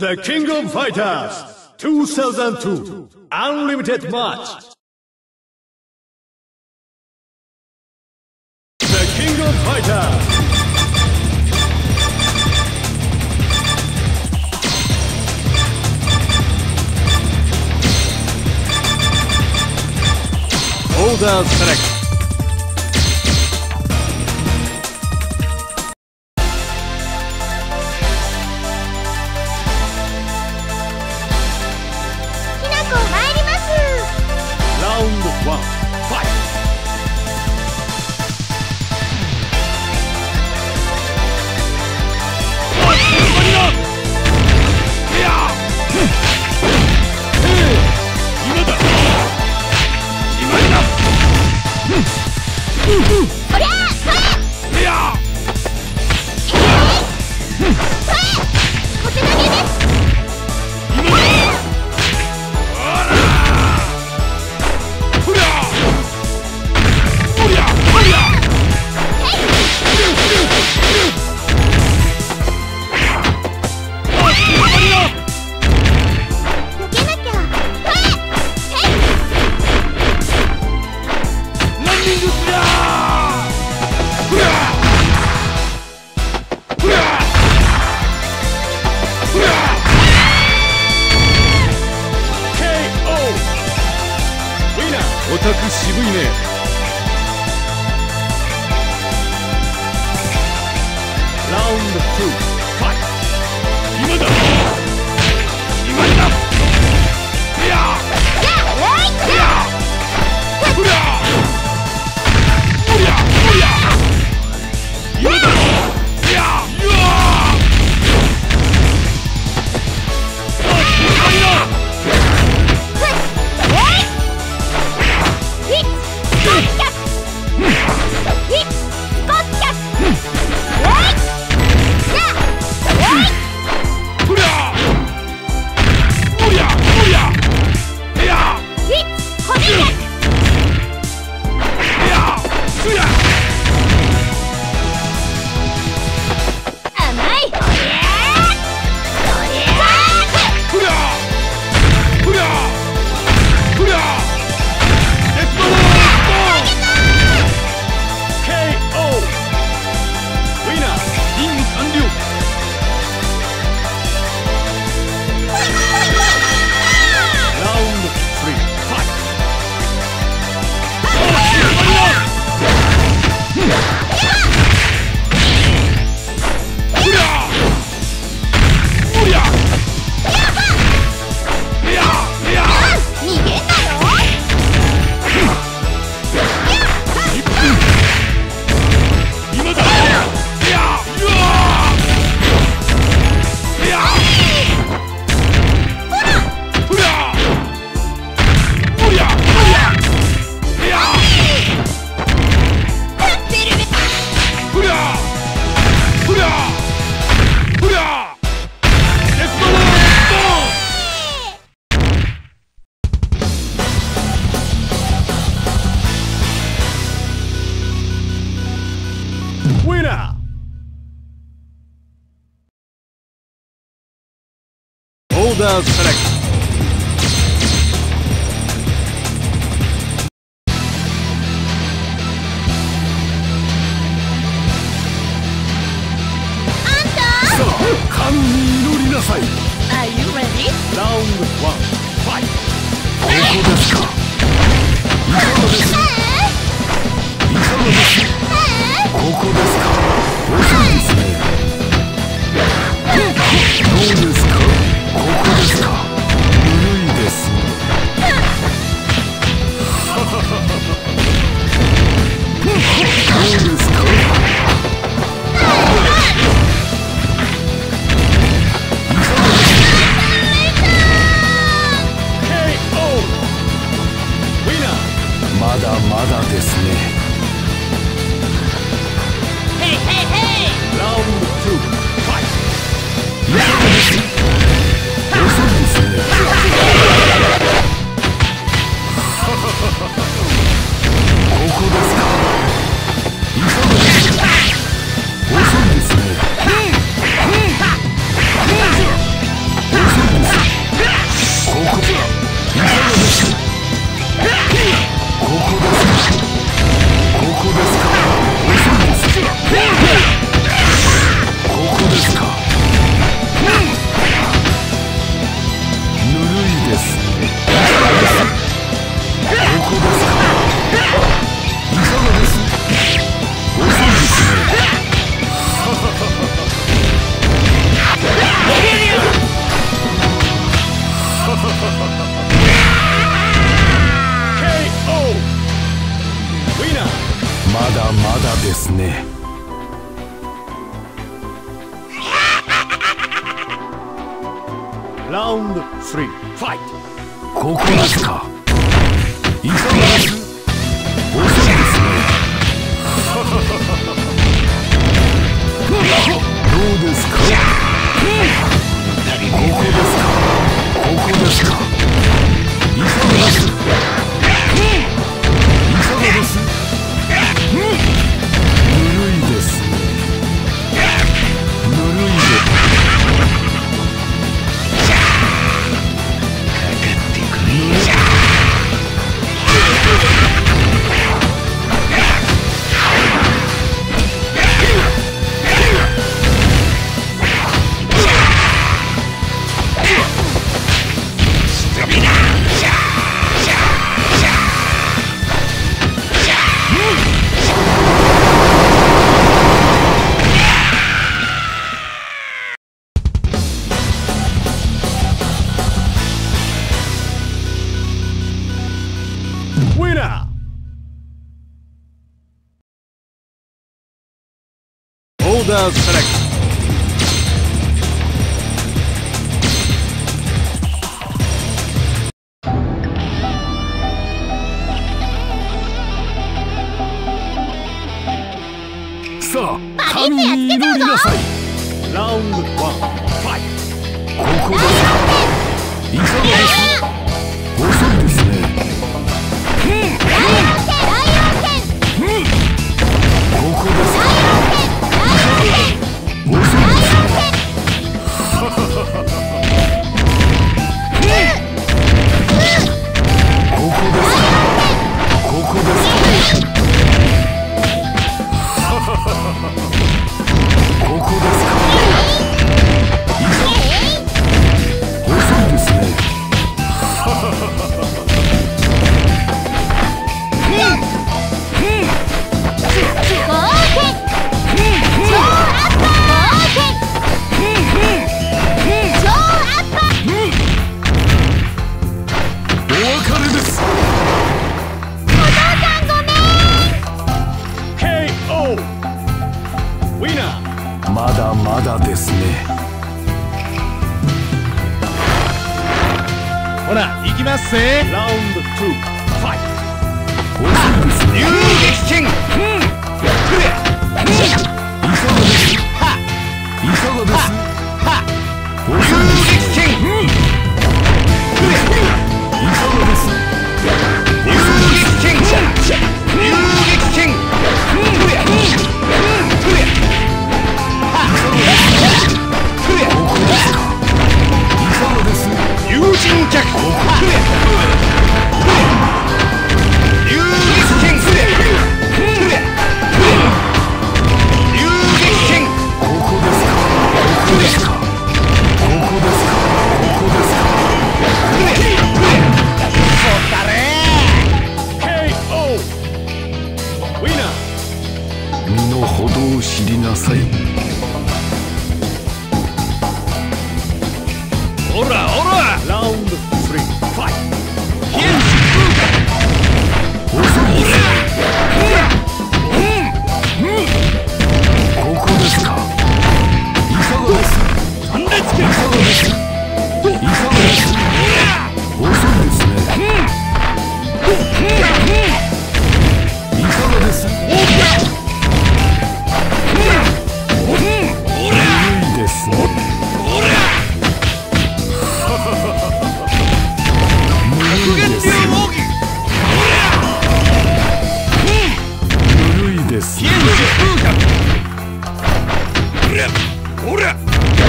The King of Fighters 2002 Unlimited Match. The King of Fighters. Order select. オタク渋いね。ラウンド2ファイト。今だ今だ。いやほらほらほら今だ。いやOrder select. Are you ready? Round 1 fight. ここですか。いかがですか。いかがですか。ここですか。遅いですね。どうですか。ここですか。古いですね。どうですか。まだまだですね。 Hey, hey, hey! Round 2 fight. いかがですか。遅いですね。ここですか。いかがですか。遅いですね。遅いですね。 だですね。 ラウンド3、ファイト。 ここですか。いかがです。遅いですね。どうですか。ここですか。ここですか。いかがです。いかがです。ぬるいですね。ぬるいです。 Winner! Order select. さあ、神に祈りなさい。 ラウンド1、ファイト。 ここですか。いかがです。遅いですね。ここですか。遅いですね。ここですか。ここですか。ここですか。遅いですね。お別れです。 KO! Winner! まだまだですね。 ほら、行きますぜ。ラウンド2、ファイト。 遅いですね。 遊撃剣。 いかがです。いかがです。遅いですね。いかがです。 遊撃剣。遊撃剣。 ここですか。いかがです。 友人脚。遊撃剣。遊撃剣。 ここですか。ここですか。ここですか。ここですか。 KO! Winner! 身の程を知りなさい。 オラオラ！ラウンド3、ファイト！ 遅いですね。ここですか。いかがです。 3列いかがです。いかがです。遅いですね。いかがです。ぬるいですね。ぬるいですね。ぬるいですね。ぬるいです。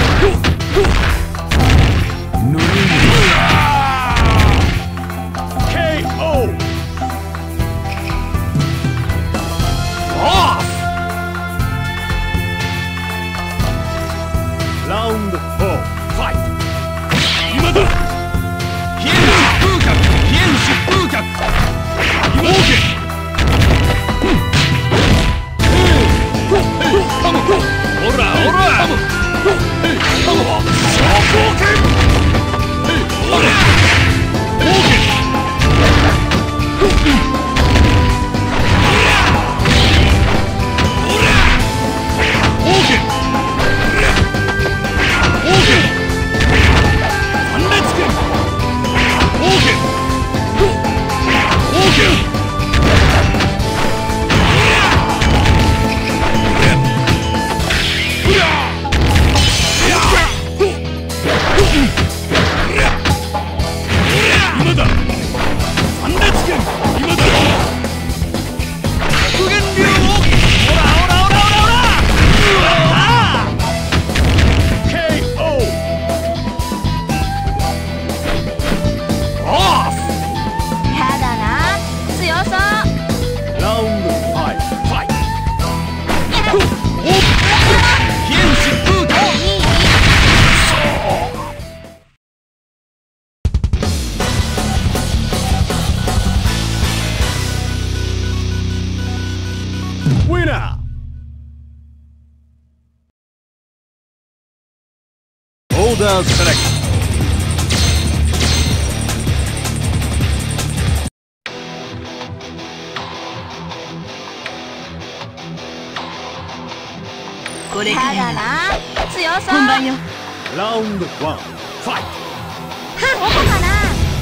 KO! ラウンド4、ファイト！今だ！飛燕疾風脚！飛燕疾風脚！今だ！オラオラ！昇降拳！オラ！ Order select. これからだな。強そう。本番よ。 ラウンド1、ファイト。 どこかな。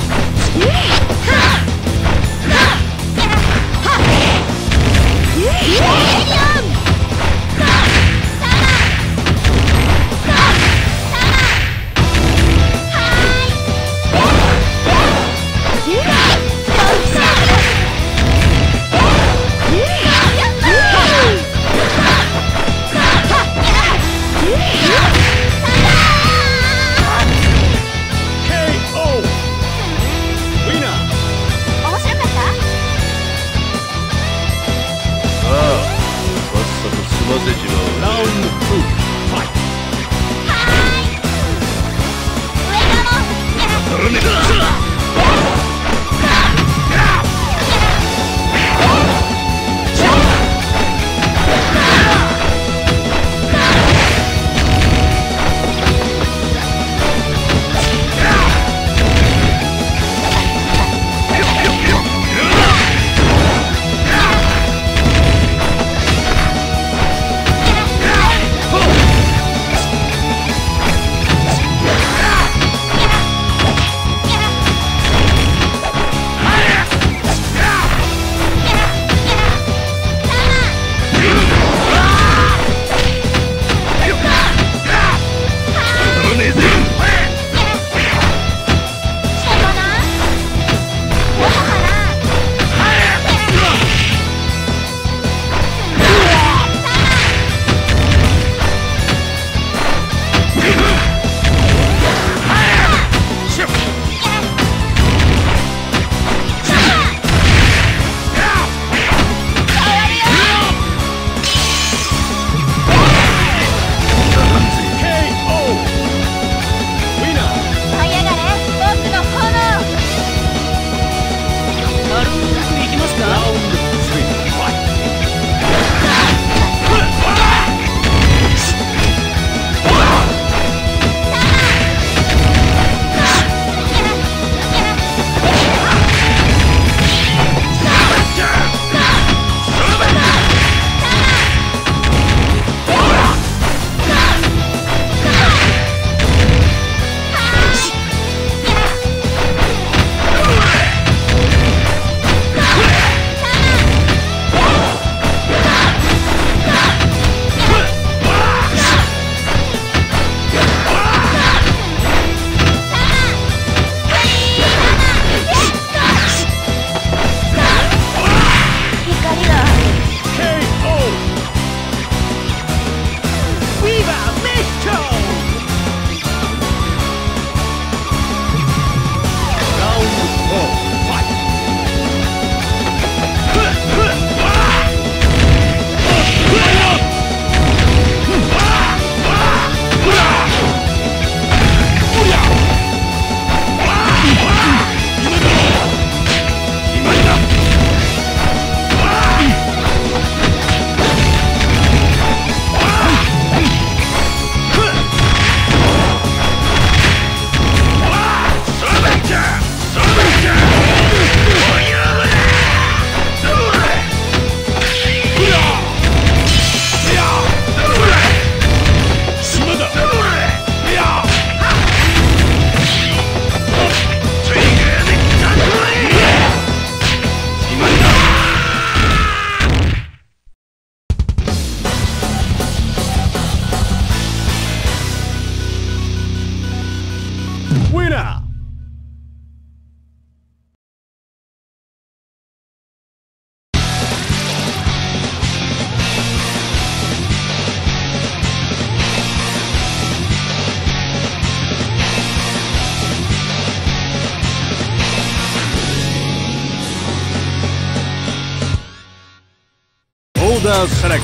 Order select.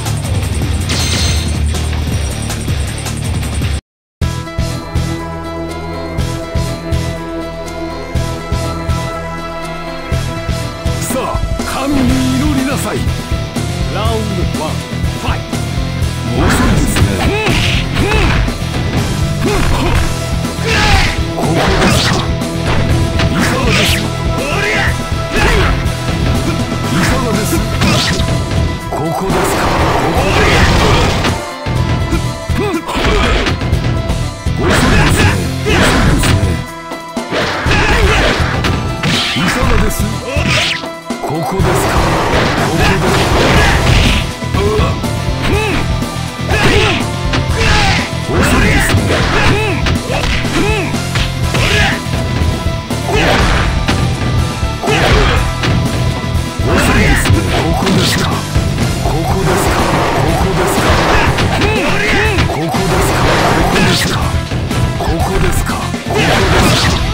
さあ、神に祈りなさい。 ラウンド1、ファイト。 遅いですね。 ですか。いかがですか。いかがです。ここですか。遅いですね。いかがです。ここですか。ここですか。遅いですね。遅いですね。ここですか。ここですか。ここですか。ここですか。ここですか。ここですか。ここですか。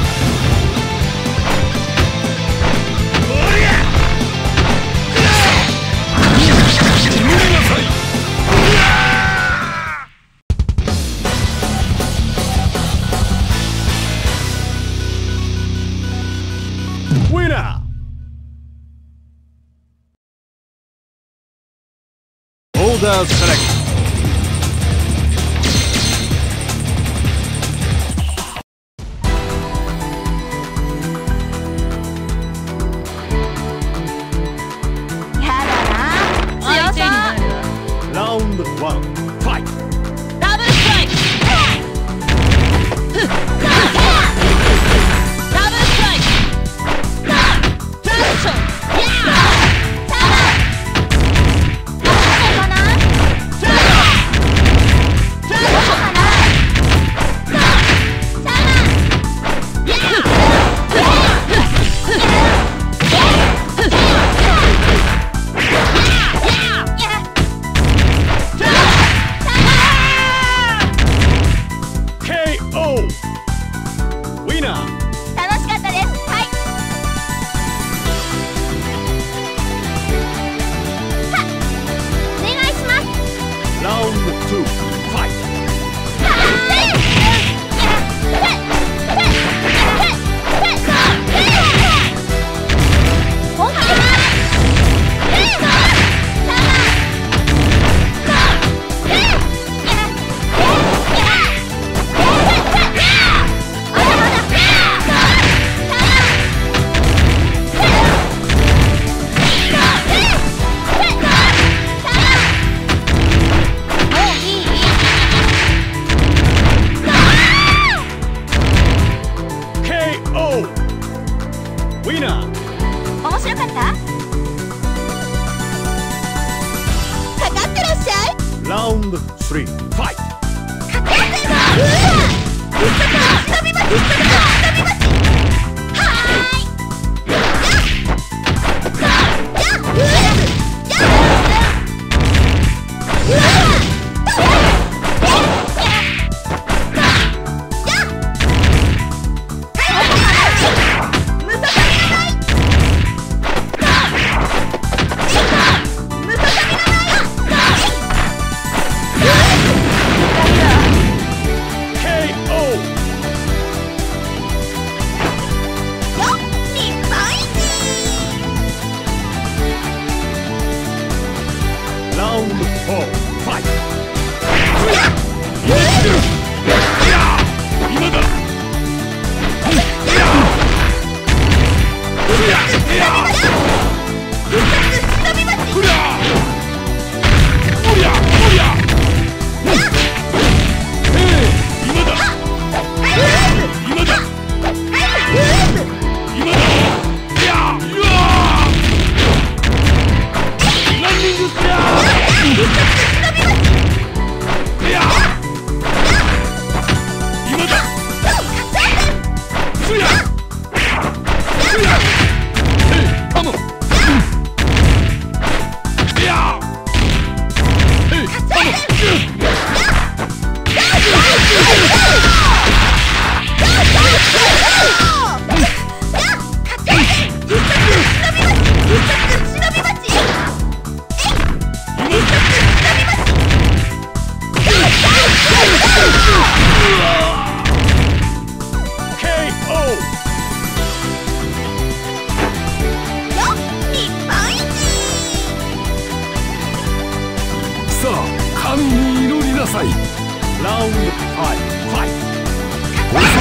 Winner! Order select. Round 1 fight. Double strike. Double strike. Double shot. Winner! 楽しかったです。はい。お願いします。 Round 2 fight. Winner! 面白かった？かかってらっしゃい。 Round 3 fight. かかってます。うわ！忍びます。忍びます。 Round 4 fight. 今だ。 さあ、神に祈りなさい。 ラウンド5ファイト。 遅いですね。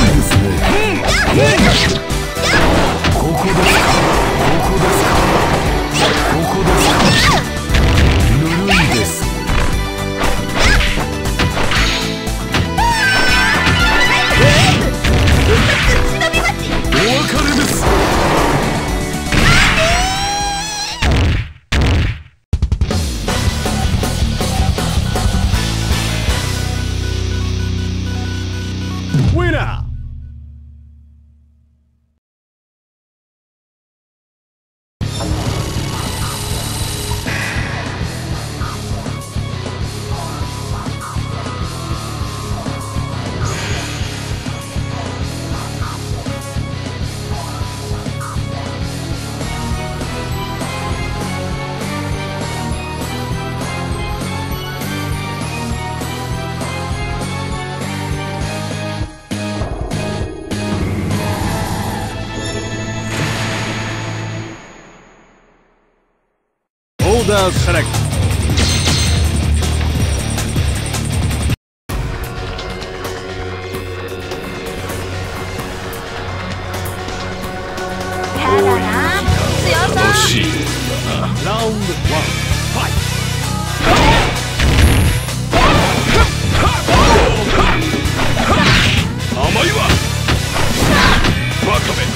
Order select. Round 1 fight. 甘いわバカめ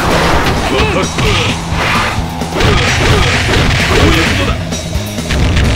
こ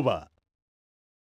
オーバー。